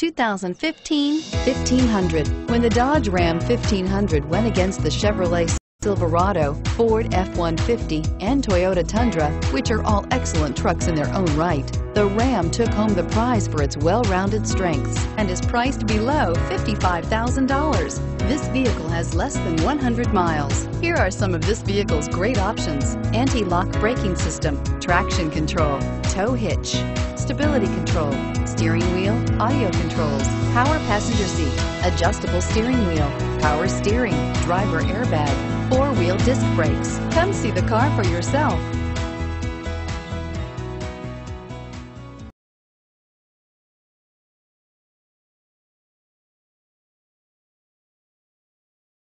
2015 1500. When the Dodge Ram 1500 went against the Chevrolet Silverado, Ford F-150, and Toyota Tundra, which are all excellent trucks in their own right, the Ram took home the prize for its well-rounded strengths and is priced below $55,000. This vehicle has less than 100 miles. Here are some of this vehicle's great options: anti-lock braking system, traction control, tow hitch, stability control, steering wheel audio controls, power passenger seat, adjustable steering wheel, power steering, driver airbag, four-wheel disc brakes. Come see the car for yourself.